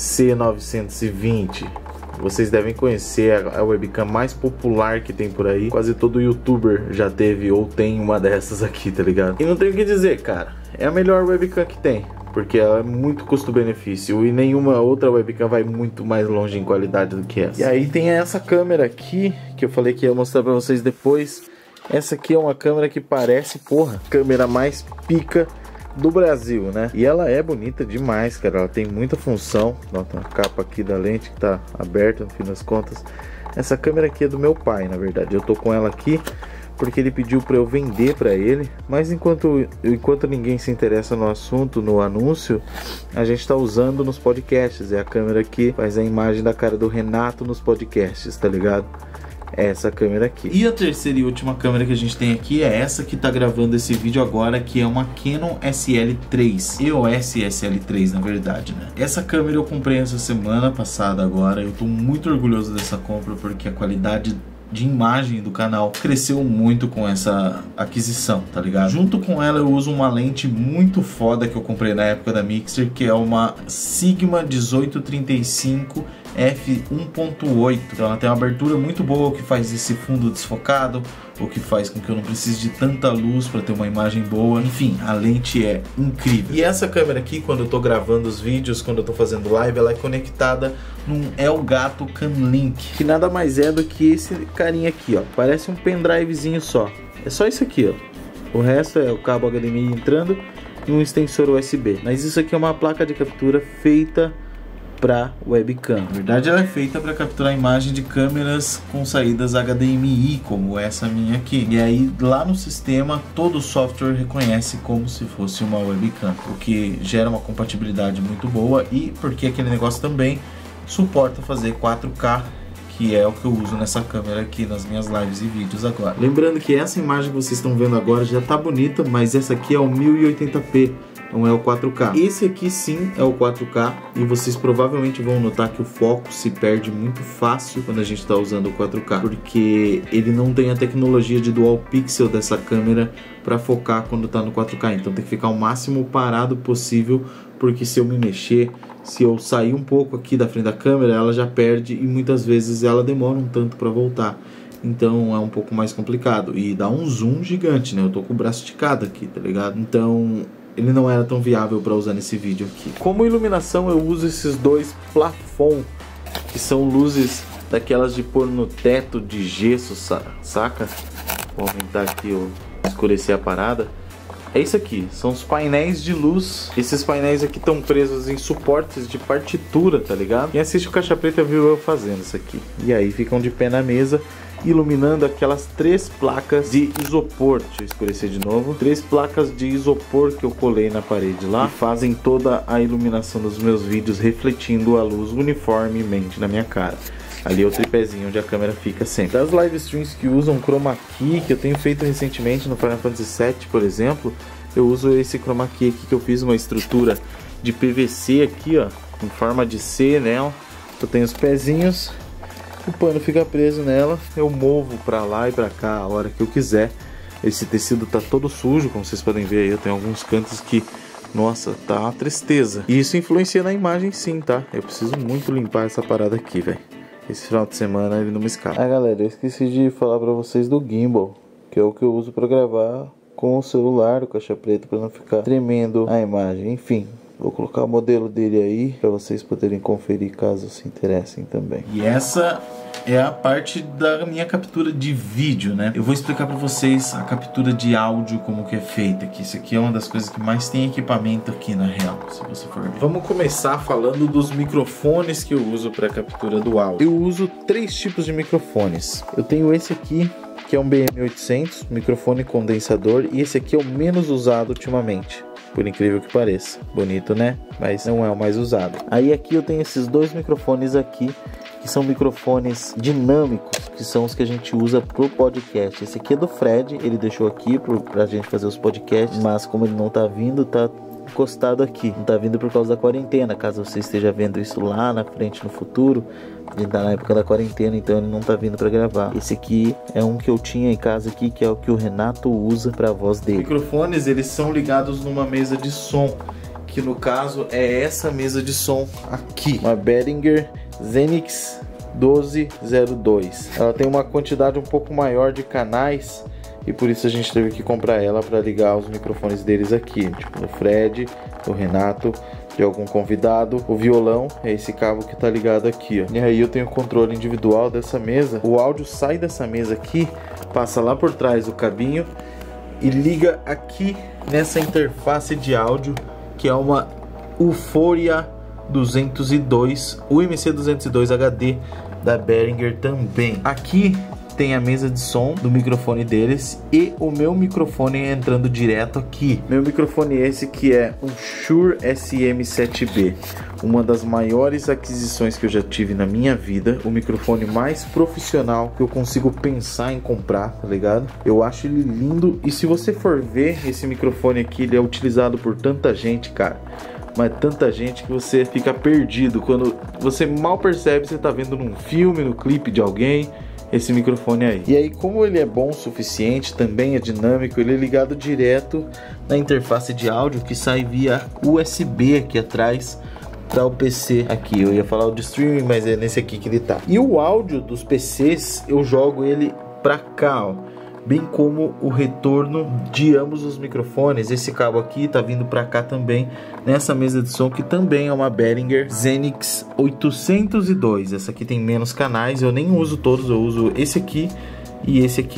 C920. Vocês devem conhecer a webcam mais popular que tem por aí. Quase todo youtuber já teve ou tem uma dessas aqui, tá ligado? E não tenho o que dizer, cara. É a melhor webcam que tem, porque ela é muito custo-benefício e nenhuma outra webcam vai muito mais longe em qualidade do que essa. E aí tem essa câmera aqui, que eu falei que ia mostrar pra vocês depois. Essa aqui é uma câmera que parece, porra, câmera mais pica do Brasil, né? E ela é bonita demais, cara. Ela tem muita função. Nota a capa aqui da lente que tá aberta no fim das contas. Essa câmera aqui é do meu pai, na verdade. Eu tô com ela aqui porque ele pediu para eu vender para ele, mas enquanto ninguém se interessa no assunto, no anúncio, a gente está usando nos podcasts. É a câmera que faz a imagem da cara do Renato nos podcasts, tá ligado? É essa câmera aqui. E a terceira e última câmera que a gente tem aqui é essa que tá gravando esse vídeo agora, que é uma Canon SL3, EOS SL3 na verdade, né? Essa câmera eu comprei essa semana passada agora. Eu tô muito orgulhoso dessa compra porque a qualidade de imagem do canal cresceu muito com essa aquisição, tá ligado? Junto com ela eu uso uma lente muito foda que eu comprei na época da Mixer, que é uma Sigma 1835 f1.8. Então ela tem uma abertura muito boa, que faz esse fundo desfocado, o que faz com que eu não precise de tanta luz para ter uma imagem boa. Enfim, a lente é incrível. E essa câmera aqui, quando eu tô gravando os vídeos, quando eu tô fazendo live, ela é conectada num Elgato Camlink, que nada mais é do que esse carinha aqui, ó. Parece um pendrivezinho só. É só isso aqui, ó. O resto é o cabo HDMI entrando e um extensor USB. Mas isso aqui é uma placa de captura feita para webcam. Na verdade, ela é feita para capturar imagem de câmeras com saídas HDMI, como essa minha aqui. E aí, lá no sistema, todo o software reconhece como se fosse uma webcam, o que gera uma compatibilidade muito boa e porque aquele negócio também suporta fazer 4K, que é o que eu uso nessa câmera aqui nas minhas lives e vídeos agora. Lembrando que essa imagem que vocês estão vendo agora já tá bonita, mas essa aqui é o 1080p. Não é o 4K. Esse aqui sim é o 4K e vocês provavelmente vão notar que o foco se perde muito fácil quando a gente está usando o 4K, porque ele não tem a tecnologia de dual pixel dessa câmera para focar quando está no 4K. Então tem que ficar o máximo parado possível, porque se eu me mexer, se eu sair um pouco aqui da frente da câmera, ela já perde e muitas vezes ela demora um tanto para voltar. Então é um pouco mais complicado e dá um zoom gigante, né? Eu tô com o braço esticado aqui, tá ligado? Então ele não era tão viável para usar nesse vídeo aqui. Como iluminação eu uso esses dois plafons, que são luzes daquelas de pôr no teto de gesso, saca? Vou aumentar aqui, escurecer a parada. É isso aqui, são os painéis de luz. Esses painéis aqui estão presos em suportes de partitura, tá ligado? Quem assiste o Caixa Preta viu eu fazendo isso aqui. E aí ficam de pé na mesa, iluminando aquelas 3 placas de isopor. Deixa eu escurecer de novo. 3 placas de isopor que eu colei na parede lá, e fazem toda a iluminação dos meus vídeos, refletindo a luz uniformemente na minha cara. Ali é o tripézinho onde a câmera fica sempre. Das live streams que usam chroma key, que eu tenho feito recentemente no Final Fantasy VII, por exemplo, eu uso esse chroma key aqui, que eu fiz uma estrutura de PVC aqui, ó, em forma de C nela. Eu tenho os pezinhos, o pano fica preso nela, eu movo pra lá e pra cá a hora que eu quiser. Esse tecido tá todo sujo, como vocês podem ver aí, eu tenho alguns cantos que, nossa, tá uma tristeza. E isso influencia na imagem sim, tá? Eu preciso muito limpar essa parada aqui, velho. Esse final de semana ele não me escapa. Ah, galera, eu esqueci de falar pra vocês do gimbal, que é o que eu uso pra gravar com o celular, o Caixa Preta, pra não ficar tremendo a imagem. Enfim, vou colocar o modelo dele aí pra vocês poderem conferir caso se interessem também. E essa é a parte da minha captura de vídeo, né? Eu vou explicar pra vocês a captura de áudio, como que é feita aqui. Isso aqui é uma das coisas que mais tem equipamento aqui na real, se você for ver. Vamos começar falando dos microfones que eu uso para captura do áudio. Eu uso 3 tipos de microfones. Eu tenho esse aqui, que é um BM800, microfone condensador, e esse aqui é o menos usado ultimamente, por incrível que pareça. Bonito, né? Mas não é o mais usado. Aí aqui eu tenho esses 2 microfones aqui, que são microfones dinâmicos, que são os que a gente usa pro podcast. Esse aqui é do Fred, ele deixou aqui pra gente fazer os podcasts, mas como ele não tá vindo, tá encostado aqui. Não tá vindo por causa da quarentena, caso você esteja vendo isso lá na frente, no futuro. A gente tá na época da quarentena, então ele não tá vindo pra gravar. Esse aqui é um que eu tinha em casa aqui, que é o que o Renato usa pra voz dele. Os microfones, eles são ligados numa mesa de som, que no caso é essa mesa de som aqui, uma Behringer Xenix 1202. Ela tem uma quantidade um pouco maior de canais e por isso a gente teve que comprar ela para ligar os microfones deles aqui, tipo do Fred, do Renato, de algum convidado. O violão é esse cabo que tá ligado aqui, ó. E aí eu tenho o controle individual dessa mesa. O áudio sai dessa mesa aqui, passa lá por trás do cabinho e liga aqui nessa interface de áudio, que é uma Uforia 202, UMC 202 HD da Behringer também. Aqui tem a mesa de som do microfone deles e o meu microfone entrando direto aqui. Meu microfone é esse, que é um Shure SM7B, uma das maiores aquisições que eu já tive na minha vida, o microfone mais profissional que eu consigo pensar em comprar, tá ligado? Eu acho ele lindo e se você for ver esse microfone aqui, ele é utilizado por tanta gente, cara. Mas tanta gente que você fica perdido. Quando você mal percebe, você tá vendo num filme, no clipe de alguém, esse microfone aí. E aí, como ele é bom o suficiente, também é dinâmico, ele é ligado direto na interface de áudio que sai via USB aqui atrás para o PC aqui. Eu ia falar o de streaming, mas é nesse aqui que ele tá. E o áudio dos PCs, eu jogo ele pra cá, ó, bem como o retorno de ambos os microfones. Esse cabo aqui tá vindo para cá também, nessa mesa de som, que também é uma Behringer Xenix 802. Essa aqui tem menos canais, eu nem uso todos, eu uso esse aqui e esse aqui.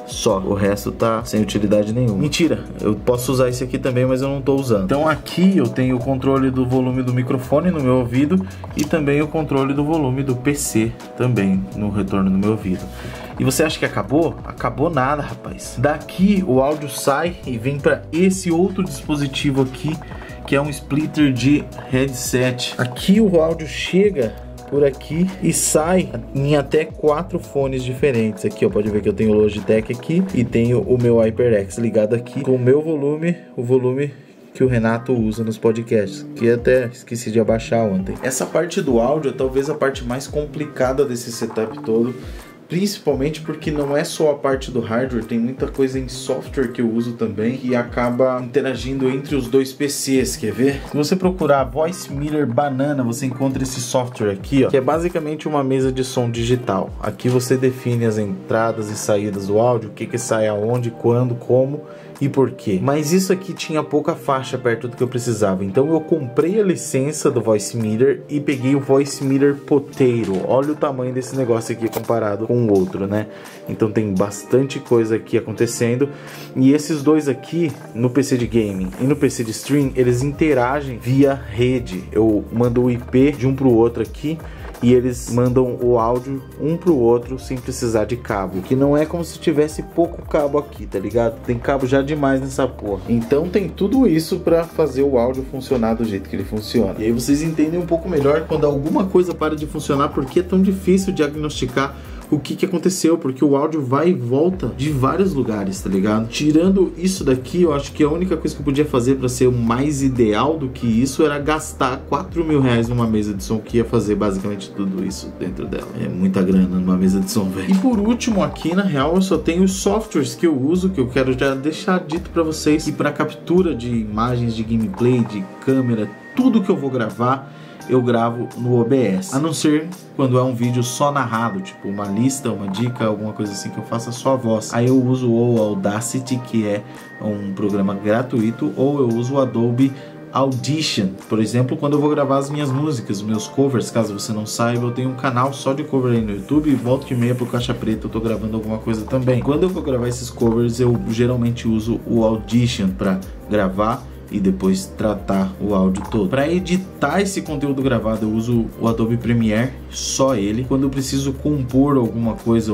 só. O resto tá sem utilidade nenhuma. Mentira, eu posso usar esse aqui também, mas eu não tô usando. Então aqui eu tenho o controle do volume do microfone no meu ouvido e também o controle do volume do PC também no retorno do meu ouvido. E você acha que acabou? Acabou nada, rapaz. Daqui o áudio sai e vem para esse outro dispositivo aqui, que é um splitter de headset. Aqui o áudio chega por aqui e sai em até 4 fones diferentes. Aqui, ó, pode ver que eu tenho o Logitech aqui e tenho o meu HyperX ligado aqui com o meu volume, o volume que o Renato usa nos podcasts, que até esqueci de abaixar ontem. Essa parte do áudio é talvez a parte mais complicada desse setup todo, principalmente porque não é só a parte do hardware, tem muita coisa em software que eu uso também e acaba interagindo entre os dois PCs, quer ver? Se você procurar Voicemeeter Banana, você encontra esse software aqui, ó, que é basicamente uma mesa de som digital. Aqui você define as entradas e saídas do áudio, o que sai aonde, quando, como e por quê. Mas isso aqui tinha pouca faixa perto do que eu precisava, então eu comprei a licença do Voicemeeter e peguei o Voicemeeter Potato. Olha o tamanho desse negócio aqui comparado com o outro, né? Então tem bastante coisa aqui acontecendo, e esses dois aqui no PC de gaming e no PC de stream, eles interagem via rede. Eu mando o IP de um pro outro aqui e eles mandam o áudio um pro outro sem precisar de cabo, que não é como se tivesse pouco cabo aqui, tá ligado? Tem cabo já demais nessa porra. Então tem tudo isso pra fazer o áudio funcionar do jeito que ele funciona. E aí vocês entendem um pouco melhor quando alguma coisa para de funcionar, porque é tão difícil diagnosticar o que aconteceu, porque o áudio vai e volta de vários lugares, tá ligado? Tirando isso daqui, eu acho que a única coisa que eu podia fazer pra ser o mais ideal do que isso era gastar 4 mil reais numa mesa de som, que ia fazer basicamente tudo isso dentro dela. É muita grana numa mesa de som, velho. E por último, aqui na real eu só tenho os softwares que eu uso, que eu quero já deixar dito pra vocês, e pra captura de imagens, de gameplay, de câmera, tudo que eu vou gravar, eu gravo no OBS, a não ser quando é um vídeo só narrado, tipo uma lista, uma dica, alguma coisa assim que eu faça só a voz. Aí eu uso o Audacity, que é um programa gratuito, ou eu uso o Adobe Audition, por exemplo, quando eu vou gravar as minhas músicas, os meus covers. Caso você não saiba, eu tenho um canal só de cover aí no YouTube, e volta e meia pro Caixa Preta eu tô gravando alguma coisa também. Quando eu vou gravar esses covers, eu geralmente uso o Audition para gravar e depois tratar o áudio todo. Para editar esse conteúdo gravado, eu uso o Adobe Premiere, só ele. Quando eu preciso compor alguma coisa,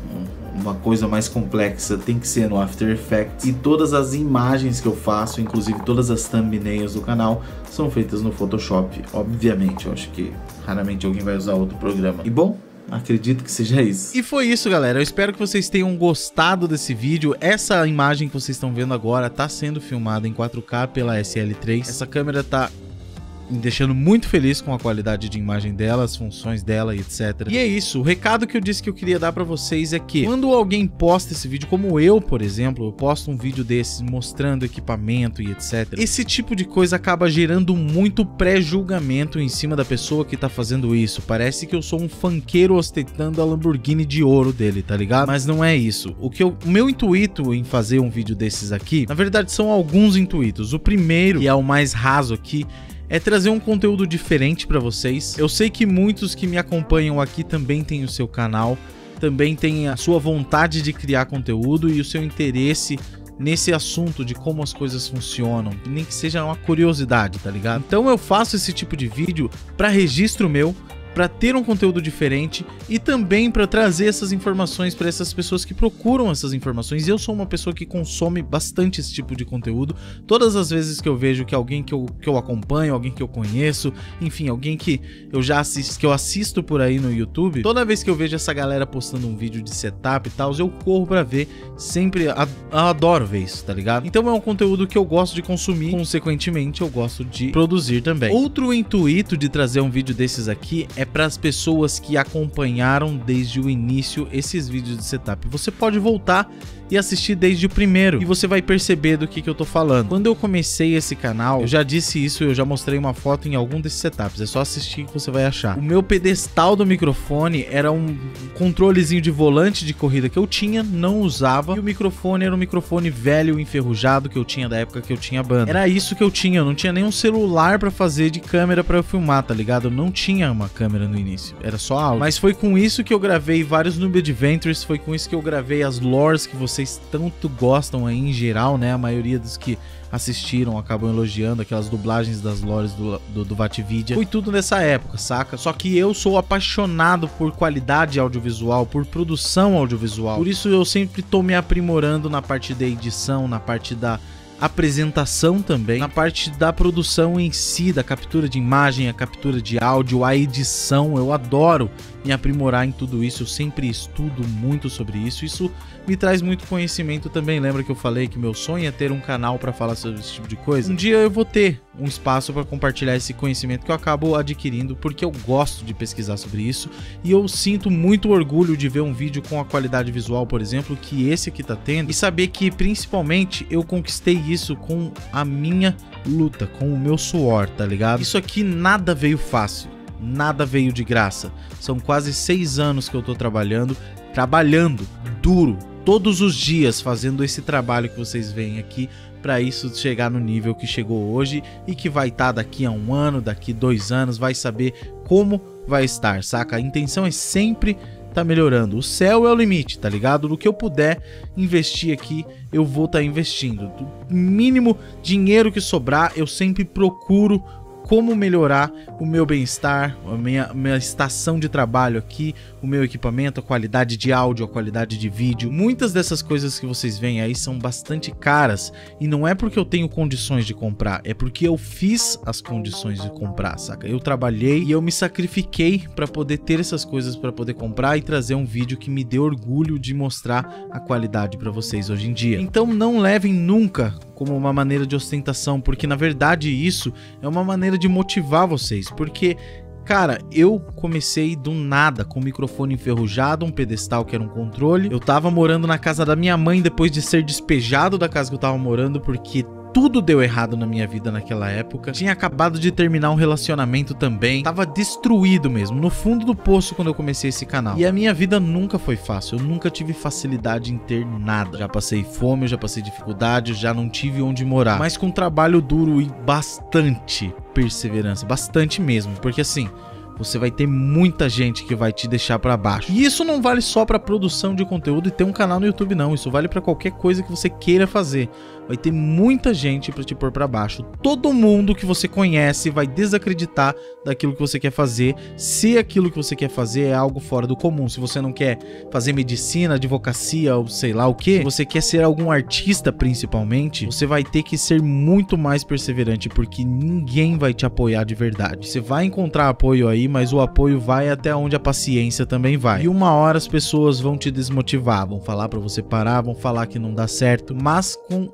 uma coisa mais complexa, tem que ser no After Effects. E todas as imagens que eu faço, inclusive todas as thumbnails do canal, são feitas no Photoshop, obviamente. Eu acho que raramente alguém vai usar outro programa. E bom, acredito que seja isso. E foi isso, galera. Eu espero que vocês tenham gostado desse vídeo. Essa imagem que vocês estão vendo agora tá sendo filmada em 4K pela SL3. Essa câmera tá me deixando muito feliz com a qualidade de imagem dela, as funções dela e etc. E é isso, o recado que eu disse que eu queria dar pra vocês é que quando alguém posta esse vídeo, como eu, por exemplo, eu posto um vídeo desses mostrando equipamento e etc. Esse tipo de coisa acaba gerando muito pré-julgamento em cima da pessoa que tá fazendo isso. Parece que eu sou um funkeiro ostentando a Lamborghini de ouro dele, tá ligado? Mas não é isso. O meu intuito em fazer um vídeo desses aqui, na verdade são alguns intuitos. O primeiro, e é o mais raso aqui, é trazer um conteúdo diferente pra vocês. Eu sei que muitos que me acompanham aqui também têm o seu canal, também têm a sua vontade de criar conteúdo e o seu interesse nesse assunto de como as coisas funcionam, nem que seja uma curiosidade, tá ligado? Então eu faço esse tipo de vídeo pra registro meu, para ter um conteúdo diferente e também para trazer essas informações para essas pessoas que procuram essas informações. E eu sou uma pessoa que consome bastante esse tipo de conteúdo. Todas as vezes que eu vejo que alguém que eu acompanho, alguém que eu conheço, enfim, alguém que eu já assisto, que eu assisto por aí no YouTube, toda vez que eu vejo essa galera postando um vídeo de setup e tal, eu corro para ver. Sempre eu adoro ver isso, tá ligado? Então é um conteúdo que eu gosto de consumir, consequentemente eu gosto de produzir também. Outro intuito de trazer um vídeo desses aqui é para as pessoas que acompanharam desde o início esses vídeos de setup. Você pode voltar e assistir desde o primeiro e você vai perceber do que eu tô falando. Quando eu comecei esse canal, eu já disse isso, eu já mostrei uma foto em algum desses setups, é só assistir que você vai achar. O meu pedestal do microfone era um controlezinho de volante de corrida que eu tinha, não usava, e o microfone era um microfone velho, enferrujado, que eu tinha da época que eu tinha banda. Era isso que eu tinha, eu não tinha nenhum celular pra fazer de câmera pra eu filmar, tá ligado? Eu não tinha uma câmera câmera no início, era só áudio. Mas foi com isso que eu gravei vários Noob Adventures, foi com isso que eu gravei as lores que vocês tanto gostam aí em geral, né? A maioria dos que assistiram acabam elogiando aquelas dublagens das lores do VATVidia. Foi tudo nessa época, saca? Só que eu sou apaixonado por qualidade audiovisual, por produção audiovisual. Por isso eu sempre tô me aprimorando na parte da edição, na parte da apresentação também, na parte da produção em si, da captura de imagem, a captura de áudio, a edição. Eu adoro me aprimorar em tudo isso, eu sempre estudo muito sobre isso. Isso me traz muito conhecimento também. Lembra que eu falei que meu sonho é ter um canal para falar sobre esse tipo de coisa? Um dia eu vou ter um espaço para compartilhar esse conhecimento que eu acabo adquirindo porque eu gosto de pesquisar sobre isso, e eu sinto muito orgulho de ver um vídeo com a qualidade visual, por exemplo, que esse aqui tá tendo, e saber que principalmente eu conquistei isso com a minha luta, com o meu suor, tá ligado? Isso aqui nada veio fácil, nada veio de graça. São quase 6 anos que eu tô trabalhando duro, todos os dias, fazendo esse trabalho que vocês veem aqui, para isso chegar no nível que chegou hoje e que vai estar daqui a 1 ano, daqui 2 anos, vai saber como vai estar, saca? A intenção é sempre tá melhorando. O céu é o limite, tá ligado? Do que eu puder investir aqui, eu vou estar investindo. Do mínimo dinheiro que sobrar, eu sempre procuro como melhorar o meu bem-estar, a minha estação de trabalho aqui, o meu equipamento, a qualidade de áudio, a qualidade de vídeo. Muitas dessas coisas que vocês veem aí são bastante caras, e não é porque eu tenho condições de comprar, é porque eu fiz as condições de comprar, saca? Eu trabalhei e eu me sacrifiquei para poder ter essas coisas, para poder comprar e trazer um vídeo que me dê orgulho de mostrar a qualidade para vocês hoje em dia. Então não levem nunca como uma maneira de ostentação, porque na verdade isso é uma maneira de motivar vocês, porque cara, eu comecei do nada, com um microfone enferrujado, um pedestal que era um controle. Eu tava morando na casa da minha mãe depois de ser despejado da casa que eu tava morando, porque tudo deu errado na minha vida naquela época. Tinha acabado de terminar um relacionamento também. Tava destruído mesmo, no fundo do poço quando eu comecei esse canal. E a minha vida nunca foi fácil, eu nunca tive facilidade em ter nada. Já passei fome, eu já passei dificuldade, já não tive onde morar. Mas com trabalho duro e bastante perseverança, bastante mesmo, porque assim, você vai ter muita gente que vai te deixar pra baixo. E isso não vale só pra produção de conteúdo e ter um canal no YouTube, não. Isso vale pra qualquer coisa que você queira fazer. Vai ter muita gente pra te pôr pra baixo. Todo mundo que você conhece vai desacreditar daquilo que você quer fazer, se aquilo que você quer fazer é algo fora do comum. Se você não quer fazer medicina, advocacia ou sei lá o que, se você quer ser algum artista principalmente, você vai ter que ser muito mais perseverante, porque ninguém vai te apoiar de verdade. Você vai encontrar apoio aí, mas o apoio vai até onde a paciência também vai. E uma hora as pessoas vão te desmotivar, vão falar pra você parar, vão falar que não dá certo, mas com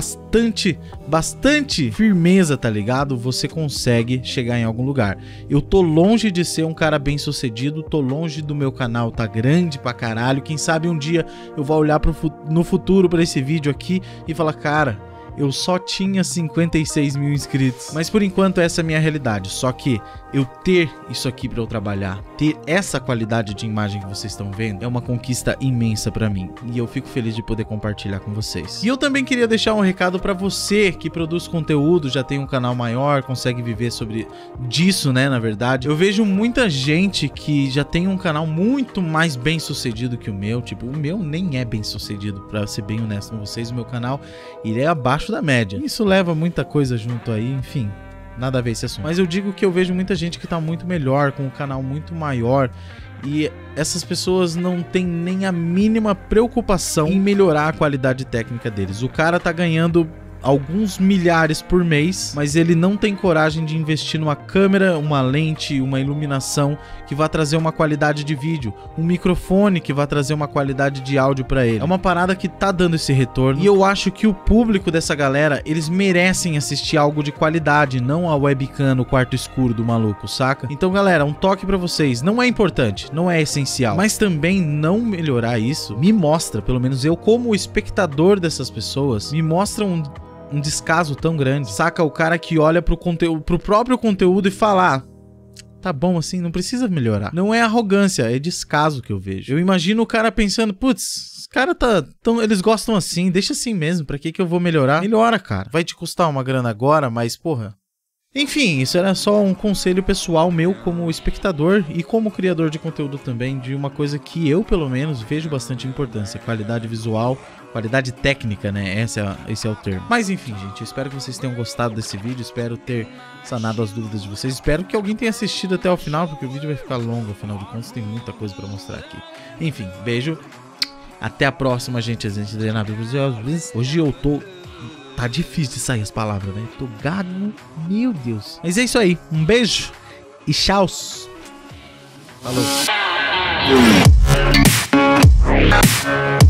bastante firmeza, tá ligado? Você consegue chegar em algum lugar. Eu tô longe de ser um cara bem sucedido, tô longe do meu canal tá grande pra caralho. Quem sabe um dia eu vou olhar no futuro pra esse vídeo aqui e falar, cara, eu só tinha 56 mil inscritos. Mas por enquanto essa é a minha realidade. Só que eu ter isso aqui pra eu trabalhar, ter essa qualidade de imagem que vocês estão vendo, é uma conquista imensa pra mim. E eu fico feliz de poder compartilhar com vocês. E eu também queria deixar um recado pra você que produz conteúdo, já tem um canal maior, consegue viver disso, né, na verdade. Eu vejo muita gente que já tem um canal muito mais bem sucedido que o meu. Tipo, o meu nem é bem sucedido, pra ser bem honesto com vocês. O meu canal, ele é abaixo da média. Isso leva muita coisa junto aí, enfim, nada a ver esse assunto. Mas eu digo que eu vejo muita gente que tá muito melhor, com um canal muito maior, e essas pessoas não têm nem a mínima preocupação em melhorar a qualidade técnica deles. O cara tá ganhando alguns milhares por mês, mas ele não tem coragem de investir numa câmera, uma lente, uma iluminação que vai trazer uma qualidade de vídeo, um microfone que vai trazer uma qualidade de áudio pra ele. É uma parada que tá dando esse retorno, e eu acho que o público dessa galera, eles merecem assistir algo de qualidade, não a webcam no quarto escuro do maluco, saca? Então galera, um toque pra vocês, não é importante, não é essencial, mas também não melhorar isso me mostra, pelo menos eu como espectador dessas pessoas, me mostra um descaso tão grande, saca? O cara que olha pro próprio conteúdo e fala, tá bom assim, não precisa melhorar. Não é arrogância, é descaso que eu vejo. Eu imagino o cara pensando, putz, os caras eles gostam assim, deixa assim mesmo, pra que eu vou melhorar? Melhora, cara. Vai te custar uma grana agora, mas porra, Enfim, isso era só um conselho pessoal meu como espectador e como criador de conteúdo também, de uma coisa que eu, pelo menos, vejo bastante importância: qualidade visual, qualidade técnica, né? Esse é o termo. Mas enfim, gente, eu espero que vocês tenham gostado desse vídeo, espero ter sanado as dúvidas de vocês, espero que alguém tenha assistido até o final, porque o vídeo vai ficar longo, afinal de contas tem muita coisa pra mostrar aqui. Enfim, beijo, até a próxima, gente. Hoje eu tô... Tá difícil de sair as palavras, né? Tô gado, meu Deus. Mas é isso aí, um beijo e tchau. Falou.